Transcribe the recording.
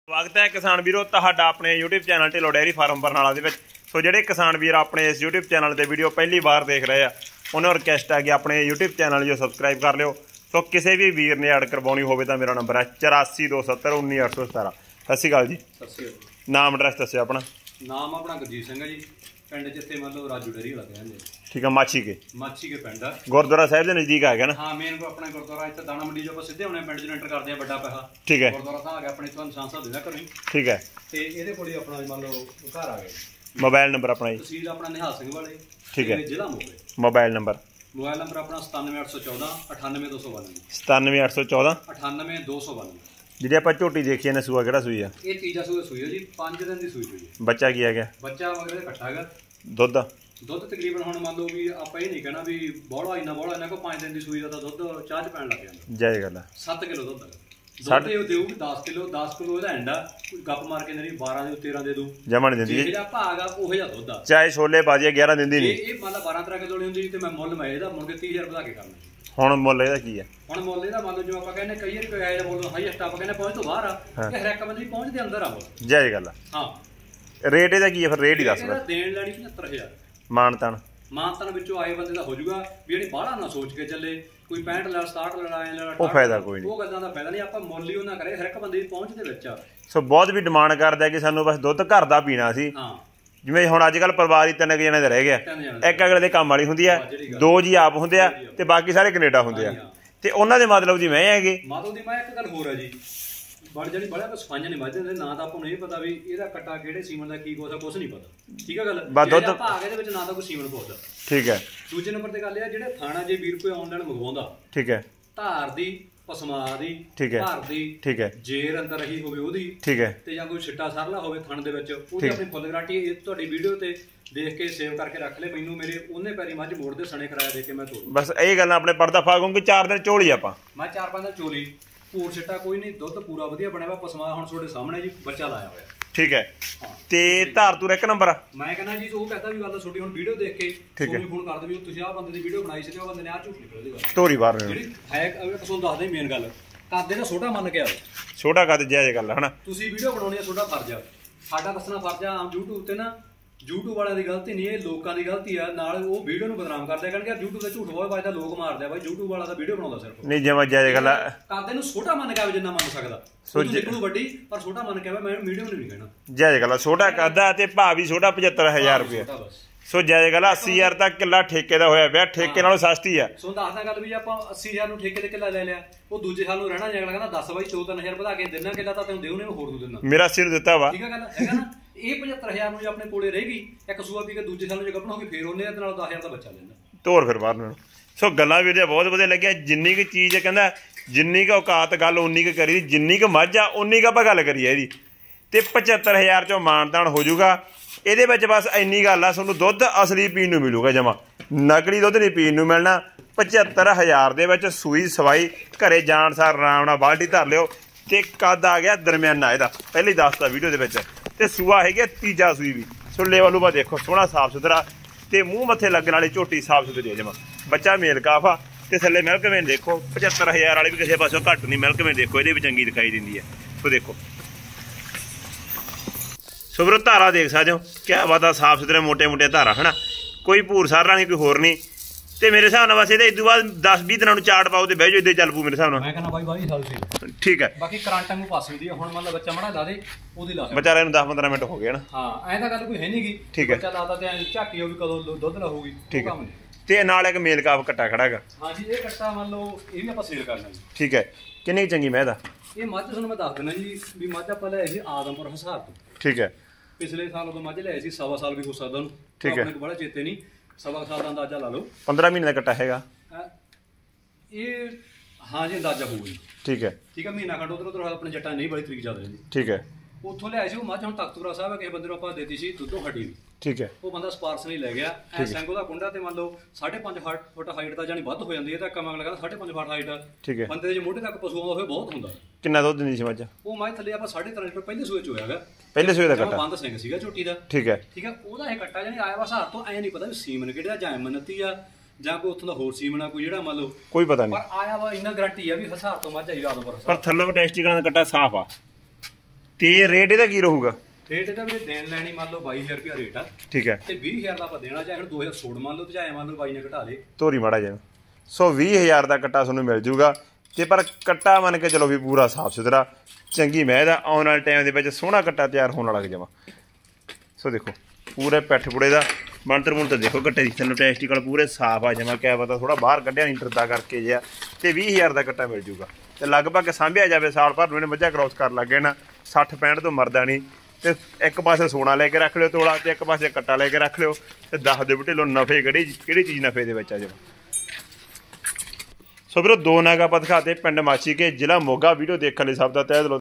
स्वागत है किसान वीरों तुहाडा अपने YouTube channel Dhillon dairy farm Barnala दे विच। सो जिहड़े किसान वीर अपने इस यूट्यूब चैनल ते वीडियो पहली बार देख रहे हैं उन्हें रिक्वेस्ट है कि अपने यूट्यूब चैनल जो सबसक्राइब कर लियो। सो किसी भी वीर ने ऐड करवानी हो तो मेरा नंबर है 842719 सत श्री अकाल जी। नाम एड्रैस दस्सिओ अपना। नाम अपना गुरजीत सिंह है जी, पिंड जिथे मतलब राजू डेयरी वाला कहते। ठीक है, माछी के पिंड गुरुद्वारा साहिब के नजदीक आ गया ना। हाँ, मेन को अपना गुरुद्वारा इतना दाना मंडी जो सीधे अपने पिंड च एंटर करते हैं बड़ा पैसा। ठीक है, गुरुद्वारा साहब आ गया अपने इथों निशान साहब देना करें। ठीक है, ते इहदे कोल अपना मान लो घर आ गए। मोबाइल नंबर अपना जी? तहसील अपना निहाल सिंह वाले। ठीक है, जिला मोगे। मोबाइल नंबर अपना 97814 98292 97814 98292। जी आप झोटी देखिए ने सूआ किहड़ा सूई है? ये तीजा सूआ सूई है जी, 5 दिन की सूई है। बच्चा की है गया? बच्चा मगर कट्टा है। दुध तकरीबन हुण मान लो भी आपां ये नहीं कहना भी बौला इन्ना को 5 दिन की सूई का दुध चाह च पैण लग जांदा। जय गल 7 किलो दुध देऊगी 10 किलो ਇਹਦਾ ਐਂਡਾ ਗੱਪ ਮਾਰ ਕੇ ਨਹੀਂ 12 ਦੇ 13 ਦੇ ਦੂ ਜਮਾ ਨਹੀਂ ਦਿੰਦੀ। ਜਿਹੜਾ ਭਾਗ ਆ ਉਹ ਜਿਹਾ ਦੁੱਧ ਆ, ਚਾਹੇ ਛੋਲੇ ਬਾਜੀਆ 11 ਦਿੰਦੀ ਨਹੀਂ। ਇਹ ਮੰਨ ਲਾ 12-13 ਕਿਲੋ ਹੁੰਦੀ ਤੇ ਮੈਂ ਮੁੱਲ ਮੈਂ ਇਹਦਾ ਮੁੜ ਕੇ 30000 ਵਧਾ ਕੇ ਕਰਨਾ। ਹੁਣ ਮੁੱਲ ਇਹਦਾ ਕੀ ਹੈ? ਹੁਣ ਮੁੱਲ ਇਹਦਾ ਮੰਨ ਲਓ ਜਿਵੇਂ ਆਪਾਂ ਕਹਿੰਦੇ ਕਈ ਵਾਰੀ ਕੋਈ ਆਇਆ ਮੁੱਲ ਹਾਈਐਸਟ ਆਪਾਂ ਕਹਿੰਦੇ ਪਹੁੰਚ ਤੋਂ ਬਾਹਰ ਆ, ਕਿ ਹਰ ਇੱਕ ਬੰਦੇ ਦੀ ਪਹੁੰਚ ਦੇ ਅੰਦਰ ਆ ਮੁੱਲ। ਜੈ ਗੱਲ। ਹਾਂ, ਰੇਟ ਇਹਦਾ ਕੀ ਹੈ ਫਿਰ? ਰੇਟ ਹੀ ਦੱਸ। ਇਹਦਾ ਦੇਣ ਲੈਣੀ 75000। ਮਾਨਤਾਨ ਵਿੱਚੋਂ ਆਏ ਬੰਦੇ ਦਾ ਹੋ ਜਾਊਗਾ ਵੀ ਜਿਹੜੀ ਬਾਹਲਾ ਨਾ ਸੋਚ ਕੇ ਚੱਲੇ ਕੋਈ 65 ਲੈ 67 ਲੈ ਆਏ ਲੈ ਉਹ ਫਾਇਦਾ ਕੋਈ ਨਹੀਂ। ਉਹ ਗੱਲਾਂ ਦਾ ਫਾਇਦਾ ਨਹੀਂ, ਆਪਾਂ ਮੁੱਲ ਹੀ ਉਹਨਾਂ ਕਰੇ ਹਰ ਇੱਕ ਬੰਦੇ ਦੀ ਪਹੁੰਚ ਦੇ ਵਿੱਚ ਆ। ਸੋ ਬਹੁਤ ਵੀ ਡਿਮਾਂਡ ਕਰਦਾ ਕਿ ਸਾਨੂੰ ਬਸ ਦੁੱਧ ਘਰ ਦਾ ਪੀਣਾ ਸੀ। ਹਾਂ, ਜਿਵੇਂ ਹੁਣ ਅੱਜ ਕੱਲ ਪਰਿਵਾਰ ਹੀ 3 ਜਣੇ ਦਾ ਰਹਿ ਗਿਆ, ਇੱਕ ਅਗਲੇ ਦੇ ਕੰਮ ਵਾਲੀ ਹੁੰਦੀ ਹੈ, 2 ਜੀ ਆਪ ਹੁੰਦੇ ਆ ਤੇ ਬਾਕੀ ਸਾਰੇ ਕੈਨੇਡਾ ਹੁੰਦੇ ਆ ਤੇ ਉਹਨਾਂ ਦੇ ਮਤਲਬ ਦੀ ਮੈਂ ਹੈਗੇ। ਮਤਲਬ ਦੀ ਮੈਂ ਇੱਕ ਗੱਲ ਹੋਰ ਆ ਜੀ, ਬੜ ਜਿਹੜੀ ਬੜਾ ਸਫਾਈਆਂ ਨਹੀਂ ਵੱਜਦੇ ਨਾ ਤਾਂ ਆਪਾਂ ਨੂੰ ਇਹ ਪਤਾ ਵੀ ਇਹਦਾ ਕੱਟਾ ਕਿਹੜੇ ਸੀਮਨ ਦਾ ਕੀ ਕੁਛ ਨਹੀਂ ਪਤਾ। ਠੀਕ ਆ ਗੱਲ, ਜਿਹੜਾ ਭਾਗ ਇਹਦੇ ਵਿੱਚ ਨਾ ਤਾਂ ਕੋਈ ਸੀਮਨ ਪੁੱਛਦਾ। ਠੀਕ ਹੈ। ਦੂਜੇ ਨੰਬਰ ਤੇ ਗੱਲ ਇਹ ਆ ਜਿਹੜੇ ਥਾਣਾ ਜੇ ਵੀਰ ਕੋਈ ਆਨਲਾਈਨ ਮੰਗਵਾਉਂਦਾ, ਠੀਕ ਹੈ, ਧਾਰ ਦੀ ਪਸਮਾ ਦੀ, ਭਾਰ ਦੀ, ਠੀਕ ਹੈ, ਜੇਰ ਅੰਦਰ ਰਹੀ ਹੋਵੇ ਉਹਦੀ, ਠੀਕ ਹੈ, ਤੇ ਜਾਂ ਕੋਈ ਛਿੱਟਾ ਸਰਲਾ ਹੋਵੇ ਥਣ ਦੇ ਵਿੱਚ ਉਹਦੀ ਆਪਣੀ ਫੁੱਲ ਗਾਰੰਟੀ। ਇਹ ਤੁਹਾਡੀ ਵੀਡੀਓ ਤੇ ਦੇਖ ਕੇ ਸੇਵ ਕਰਕੇ ਰੱਖ ਲੈ। ਮੈਨੂੰ ਮੇਰੇ ਉਹਨੇ ਪੈਰੀ ਮੱਝ ਮੋੜ ਦੇ ਸਣੇ ਕਰਾਇਆ ਦੇ ਕੇ ਮੈਂ ਤੋੜ। ਬਸ ਇਹ ਗੱਲਾਂ ਆਪਣੇ ਪਰਦਾ ਫਾ ਕਿਉਂਕਿ 4 ਦਿਨ ਚੋਲੀ ਆਪਾਂ ਮੈਂ 4-5 ਦਿਨ ਚੋਲੀ ਭੂਰ ਛਿੱਟਾ ਕੋਈ ਨਹੀਂ, ਦੁੱਧ ਪੂਰਾ ਵਧੀਆ ਬਣਿਆ ਵਾ। ਪਸਮਾ ਹੁਣ ਤੁਹਾਡੇ ਸਾਹਮਣੇ ਜੀ ਬੱਚਾ ਲਾਇਆ ਹੋਇਆ। ਠੀਕ ਹੈ, ਤੇ ਧਾਰ ਤੂਰ ਇੱਕ ਨੰਬਰ ਆ। ਮੈਂ ਕਹਿੰਦਾ ਜੀ ਉਹ ਕਹਤਾ ਵੀ ਗੱਲ ਛੋਟੀ ਹੁਣ ਵੀਡੀਓ ਦੇਖ ਕੇ ਤੁਹਾਨੂੰ ਫੋਨ ਕਰ ਦੇ ਵੀ ਤੁਸੀਂ ਆਹ ਬੰਦੇ ਦੀ ਵੀਡੀਓ ਬਣਾਈ ਸੀ ਤੇ ਉਹ ਬੰਦੇ ਨੇ ਆਹ ਝੂਠ ਨਿਕਲ ਦੀ ਗੱਲ ਧੋਰੀ ਬਾਹਰ ਜਿਹੜੀ ਹੈ। ਤੁਹਾਨੂੰ ਦੱਸਦੇ ਮੇਨ ਗੱਲ ਕਰਦੇ ਨਾ ਛੋਟਾ ਮੰਨ ਕੇ ਆਓ, ਛੋਟਾ ਕੱਦ ਜਾਇਜ਼ ਗੱਲ ਹਨਾ। ਤੁਸੀਂ ਵੀਡੀਓ ਬਣਾਉਣੀ ਆ, ਤੁਹਾਡਾ ਫਰਜ਼ ਆ, ਸਾਡਾ ਦੱਸਣਾ ਫਰਜ਼ ਆ। ਆਮ YouTube ਤੇ ਨਾ YouTube ਵਾਲਿਆਂ ਦੀ ਗਲਤੀ ਨਹੀਂ, ਇਹ ਲੋਕਾਂ ਦੀ ਗਲਤੀ ਆ। ਨਾਲ ਉਹ ਵੀਡੀਓ ਨੂੰ ਬਦਨਾਮ ਕਰਦੇ ਕਹਿੰਦੇ YouTube ਤੇ ਝੂਠ ਬਹੁਤ ਵੱਜਦਾ, ਲੋਕ ਮਾਰਦੇ ਆ ਬਾਈ। YouTube ਵਾਲਾ ਤਾਂ ਵੀਡੀਓ ਬਣਾਉਂਦਾ ਸਿਰਫ ਨਹੀਂ ਜਮਾ ਜਾਇਜ਼ ਗੱਲ ਕਰਦੇ ਨੂੰ ਛੋਟਾ ਮੰਨ ਕੇ ਆਵੇ ਜਿੰਨਾ ਮੰਨ ਸਕਦਾ। ਸੋਚੋ ਵੱਡੀ ਪਰ ਛੋਟਾ ਮੰਨ ਕੇ ਆਵੇ, ਮੈਂ ਵੀਡੀਓ ਨੂੰ ਨਹੀਂ ਕਹਿਣਾ ਜਾਇਜ਼ ਗੱਲ। ਛੋਟਾ ਕੱਦਾ ਤੇ ਭਾਅ ਵੀ ਛੋਟਾ 75000 ਰੁਪਏ। ਸੋ ਜਾਇਜ਼ ਗੱਲ 80000 ਤੱਕ ਕਿੱਲਾ ਠੇਕੇ ਦਾ ਹੋਇਆ ਪਿਆ, ਠੇਕੇ ਨਾਲੋਂ ਸਸਤੀ ਆ। ਸੋ ਦੱਸਦਾ ਗੱਲ ਵੀ ਆਪਾਂ 80000 ਨੂੰ ਠੇਕੇ ਤੇ ਕਿੱਲਾ ਲੈ ਲਿਆ, ਉਹ ਦੂਜੇ ਸਾਲ ਨੂੰ ਰਹਿਣਾ ਨਹੀਂ। ਅਗਲਾ ਕਹਿੰਦਾ 10 ਬਾਈ 2-3000 ਵਧਾ ਕੇ ਦੇਣਾ ਕਿੱਲਾ ਤਾਂ ਤੈਨੂੰ ਦੇਉ ਨੇ ਹੋਰ ਨੂੰ ਦੇਣਾ। ਮੇਰਾ 80 ਨੂੰ ਦਿੱਤਾ ਵਾ। ਠੀਕ ਆ ਗੱਲ ਹੈਗਾ ਨਾ। ਇਹ 75000 ਨੂੰ ਜੇ ਆਪਣੇ ਕੋਲੇ ਰਹੇਗੀ ਇੱਕ ਸੂਆ ਪੀ ਕੇ ਦੂਜੇ ਸਾਲ ਨੂੰ ਜੇ ਗੱਭਣ ਹੋ ਗਈ ਫੇਰ ਉਹਨੇ ਇਹਦੇ ਨਾਲ 10000 ਦਾ ਬੱਚਾ ਲੈਂਦਾ ਤੋਰ ਫਿਰ ਬਾਹਰ ਨੂੰ। ਸੋ ਗੱਲਾਂ ਵੀਰ ਬਹੁਤ ਵਧੀਆ ਲੱਗਿਆ। ਜਿੰਨੀ ਕੁ ਚੀਜ਼ ਕਹਿੰਦਾ ਜਿੰਨੀ ਕੁ ਔਕਾਤ ਗੱਲ ਉਨੀ ਕੁ ਕਰੀ, ਜਿੰਨੀ ਕੁ ਮੱਝ ਆ ਉਨੀ ਕੁ ਆਪਾਂ ਗੱਲ ਕਰੀਏ ਇਹਦੀ ਤੇ 75000 ਚੋਂ ਮਾਨਤਾਨ ਹੋ ਜਾਊਗਾ। ਇਹਦੇ ਵਿੱਚ ਬਸ ਇੰਨੀ ਗੱਲ ਆ, ਤੁਹਾਨੂੰ ਦੁੱਧ ਅਸਲੀ ਪੀਣ ਨੂੰ ਮਿਲੂਗਾ, ਜਮਾ ਨਕਲੀ ਦੁੱਧ ਨਹੀਂ ਪੀਣ ਨੂੰ ਮਿਲਣਾ। 75000 ਦੇ ਵਿੱਚ ਸੂਈ ਸਵਾਈ ਘਰੇ ਜਾਣ ਸਾਰ ਆਰਾਮ ਨਾਲ ਬਾਲਟੀ ਧਰ ਲਿਓ ਤੇ ਕੱਦ ਆ ਗਿਆ ਦਰਮਿਆਨਾ ਇਹਦਾ, ਪਹਿਲੇ ਦੱਸਦਾ ਵੀਡੀਓ ਦੇ ਵਿੱਚ। ਤੇ ਸੂਆ ਹੈਗਾ ਤੀਜਾ ਸੂਈ ਵੀ। ਸੋ ਲੇਵਲ ਲੂਵਾ ਦੇਖੋ ਸੋਹਣਾ ਸਾਫ ਸੁਥਰਾ ਤੇ ਮੂੰਹ ਮੱਥੇ ਲੱਗਣ ਵਾਲੀ ਝੋਟੀ ਸਾਫ ਸੁਥਰੀ ਜਮਾ। ਬੱਚਾ ਮੇਲ ਕਾਫਾ ਤੇ ਥੱਲੇ ਮਿਲਕ ਵੇਨ ਦੇਖੋ 75000 ਵਾਲੀ ਵੀ ਕਿਸੇ ਪਾਸੋਂ ਘੱਟ ਨਹੀਂ। ਮਿਲਕ ਵੇਨ ਦੇਖੋ ਇਹਦੇ ਵੀ ਚੰਗੀ ਦਿਖਾਈ ਦਿੰਦੀ ਹੈ। ਸੋ ਦੇਖੋ ਸੋ ਵੀਰੋ ਧਾਰਾ ਦੇਖ ਸਕਦੇ ਹੋ ਕਿਆ ਬਾਤ, ਸਾਫ ਸੁਥਰੇ ਮੋਟੇ ਮੋਟੇ ਧਾਰਾ ਹੈ ਨਾ, ਕੋਈ ਭੂਰ ਸਾਰਾ ਨਹੀਂ ਕੋਈ ਹੋਰ ਨਹੀਂ। ਤੇ ਮੇਰੇ ਹਿਸਾਬ ਨਾਲ ਬਸ ਇਹਦੇ ਇਦੋਂ ਬਾਅਦ 10-20 ਦਿਨਾਂ ਨੂੰ ਚਾਟ ਪਾਓ ਤੇ ਬਹਿ ਜਾਓ, ਇੱਦਾਂ ਚੱਲ ਪੂ ਮੇਰੇ ਹਿਸਾਬ ਨਾਲ। ਮੈਂ ਕਹਿੰਦਾ ਬਾਈ 22 ਸਾਲ ਸੀ। ਠੀਕ ਹੈ, ਬਾਕੀ ਕਰੰਟਾਂ ਨੂੰ ਪਾਸ ਹੁੰਦੀ ਆ। ਹੁਣ ਮੰਨ ਲਾ ਬੱਚਾ ਮੜਾ ਲਾ ਦੇ ਉਹਦੀ ਲਾ ਵਿਚਾਰੇ ਨੂੰ 10-15 ਮਿੰਟ ਹੋ ਗਏ ਨਾ। ਹਾਂ, ਐਂ ਤਾਂ ਗੱਲ ਕੋਈ ਹੈ ਨਹੀਂ ਗੀ। ਠੀਕ ਹੈ, ਬੱਚਾ ਲਾਦਾ ਤੇ ਝਾਕੀ ਹੋਊਗੀ ਕਦੋਂ ਦੁੱਧ ਲਾਹੂਗੀ। ਠੀਕ ਹੈ, ਤੇ ਨਾਲ ਇੱਕ ਮੇਲ ਕਾਫ ਕੱਟਾ ਖੜਾ ਹੈਗਾ। ਹਾਂ ਜੀ, ਇਹ ਕੱਟਾ ਮੰਨ ਲਓ ਇਹ ਵੀ ਆਪਾਂ ਸੇਲ ਕਰਨਾ ਜੀ। ਠੀਕ ਹੈ, ਕਿੰਨੀ ਚੰਗੀ ਮੈਂ ਦਾ ਇਹ ਮੱਝ ਤੁਹਾਨੂੰ ਮੈਂ ਦੱਸ ਦਿੰਦਾ ਜੀ ਵੀ ਮੱਝ ਆਪਾਂ ਲਿਆਈ ਸੀ ਆਦਮਪੁਰ ਹਿਸਾਰ ਤੋਂ। ਠੀਕ ਹੈ, ਪਿਛਲੇ ਸਾਲ ਉਦੋਂ ਮੱਝ ਲਿਆਈ ਸੀ, 1.25 ਸਾਲ ਵੀ ਹੋ ਸਕਦਾ ਉਹਨੂੰ। ਠੀਕ ਹੈ, ਆਪਣੇ ਬੜਾ ਚੇਤੇ ਨਹੀਂ, 1.25 ਸਾਲ ਦਾ ਅੰਦਾਜ਼ਾ ਲਾ ਲਓ। 15 ਮਹੀਨੇ ਦਾ ਕੱਟਾ ਹੈਗਾ ਇਹ। ਹਾਂ ਜੀ, ਅੰਦਾਜ਼ਾ ਹੋਊਗਾ। ਠੀਕ ਹੈ, ਠੀਕ ਹੈ, ਮਹੀਨਾ ਖੰਡ ਉਧਰ ਆਪਣੇ ਜੱਟਾਂ ਨਹੀਂ ਬੜੀ ਤਰੀਕ ਚੱਲ ਰਹੀ। ਠੀਕ ਹੈ, ਉੱਥੋਂ ਲਿਆਈ ਸੀ ਉਹ ਮੱਝ। ਹੁਣ ਤਖਤਪੁਰਾ ਸਾਹਿਬ ਕਿਸੇ ਬੰਦੇ ਨੂੰ ਆਪਾਂ ਦੇਤੀ ਸੀ ਦੁੱਧੋਂ ਹਟੀ ਵੀ। ਠੀਕ ਹੈ, ਉਹ ਬੰਦਾ ਸਪਾਰਸ ਨਹੀਂ ਲੈ ਗਿਆ। ਐ ਸੰਗੋ ਦਾ ਕੁੰਡਾ ਤੇ ਮੰਨ ਲਓ 5.5 ਫੁੱਟ ਹਾਈਟ ਦਾ ਜਾਨੀ ਵੱਧ ਹੋ ਜਾਂਦੀ ਹੈ ਤਾਂ ਕੰਮ ਅਗਲਾ ਕਹਿੰਦਾ 5.5 ਫੁੱਟ ਹਾਈਟ। ਠੀਕ ਹੈ, ਬੰਦੇ ਦੇ ਜੇ ਮੋਢੇ ਤੱਕ ਪਸ਼ੂ ਆਉਂਦਾ ਹੋਵੇ ਬਹੁਤ ਹੁੰਦਾ। ਕਿੰਨਾ ਦੁੱਧ ਦਿੰਦੀ ਸੀ ਮੱਝ? ਉਹ ਮੱਝ ਥੱਲੇ ਆਪਾਂ 3.5 ਲੀਟਰ ਪਹਿਲੇ ਸੂਏ ਚ ਹੋਇਆਗਾ। ਪਹਿਲੇ ਸੂਏ ਦਾ ਕੱਟਾ ਬੰਦ ਸਿੰਘ ਸੀਗਾ ਝੋਟੀ ਦਾ। ਠੀਕ ਹੈ, ਠੀਕ ਹੈ, ਉਹਦਾ ਇਹ ਕੱਟਾ ਜਾਨੀ ਆਇਆ ਵਾ ਹਿਸਾਰ ਤੋਂ। ਐ ਨਹੀਂ ਪਤਾ ਵੀ ਸੀਮਨ ਕਿਹੜਾ ਜਾਂ ਮਨਤੀ ਆ ਜਾਂ ਕੋਈ ਉੱਥੋਂ ਦਾ ਹੋਰ ਸੀਮਨ ਆ ਕੋਈ ਜਿਹੜਾ ਮੰਨ ਲਓ ਕੋਈ ਪਤਾ ਨਹੀਂ, ਪਰ ਆਇਆ ਵਾ ਇੰਨਾ ਗਰੰਟੀ ਆ ਵੀ ਹਿਸਾਰ ਤੋਂ ਮੱਝ ਆਈ ਆਦਮਪੁਰ। ਪਰ ਥੱਲੋਂ ਟੈਸਟੀ ਕਰਨ ਦਾ ਕੱਟਾ ਸਾਫ ਆ। ਤੇ ਰੇਟ ਇਹਦਾ ਕੀ ਰਹੂਗਾ? ਰੇਟ ਇਹਦਾ ਵੀ ਦੇਣ ਲੈਣੀ ਮੰਨ ਲਓ 22000 ਰੁਪਇਆ ਰੇਟ ਆ। ਠੀਕ ਹੈ। ਤੇ 20000 ਦਾ ਆਪਾਂ ਦੇਣਾ, ਚਾਹੇ 2000 ਛੋੜ ਮੰਨ ਲਓ, ਤੇ ਚਾਹੇ ਮੰਨ ਲਓ ਬਾਈ ਨੇ ਘਟਾ ਲੇ ਧੋਰੀ ਮਾੜਾ ਜਿਹਾ। ਸੋ 20000 ਦਾ ਕੱਟਾ ਤੁਹਾਨੂੰ ਮਿਲ ਜੂਗਾ। ਤੇ ਪਰ ਕੱਟਾ ਮੰਨ ਕੇ ਚਲੋ ਵੀ ਪੂਰਾ ਸਾਫ ਸੁਥਰਾ ਚੰਗੀ ਮੈਂ ਦਾ ਆਉਣ ਵਾਲੇ ਟਾਈਮ ਦੇ ਵਿੱਚ ਸੋਹਣਾ ਕੱਟਾ ਤਿਆਰ ਹੋਣ ਲੱਗ ਜਾਵਾ। ਸੋ ਦੇਖੋ ਪੂਰੇ ਪਿੱਠ ਪੁੜੇ ਦਾ ਮੰਤਰ ਮੁੰਤਰ ਦੇਖੋ ਕੱਟੇ ਦੀ, ਥੱਲੋਂ ਟੈਸਟੀਕਲ ਪੂਰੇ ਸਾਫ ਆ ਜਾਵਾਂ, ਕਿਆ ਪਤਾ ਥੋੜਾ ਬਾਹਰ ਕੱਢਿਆ ਨਹੀਂ ਡਰਦਾ ਕਰਕੇ ਜਿਆ। ਤੇ 20000 ਦਾ ਕੱਟਾ ਮਿਲ ਜੂਗਾ। ਤੇ ਲਗਭਗ ਸਾਂਭਿਆ ਜਾਵੇ ਸਾਲ ਭਰ ਨੂੰ ਇਹਨੇ ਮੱਝਾਂ ਕ੍ਰੋਸ ਕਰ ਲੱਗੇ ਨਾ 60-65 ਤੋਂ ਮਰਦਾ ਨਹੀਂ। ਤੇ ਇੱਕ ਪਾਸੇ ਸੋਨਾ ਲੈ ਕੇ ਰੱਖ ਲਿਓ ਤੋਲਾ, ਤੇ ਇੱਕ ਪਾਸੇ ਕੱਟਾ ਲੈ ਕੇ ਰੱਖ ਲਿਓ, ਤੇ ਦੱਸ ਦਿਓ ਬਟੇ ਲੋ ਨਫੇ ਕਿਹੜੀ ਚੀਜ਼ ਨਫੇ ਦੇ ਵਿੱਚ ਆ ਜਾਵੇ। ਸੋ ਵੀਰੋ 2 ਨਾਗ ਆਪਾਂ ਦਿਖਾਤੇ ਪਿੰਡ ਮਾਛੀਕੇ, ਜ਼ਿਲ੍ਹਾ ਮੋਗਾ। ਵੀਡੀਓ ਦੇਖਣ ਲਈ ਸਭ ਦਾ ਤਹਿ ਦਿਲੋਂ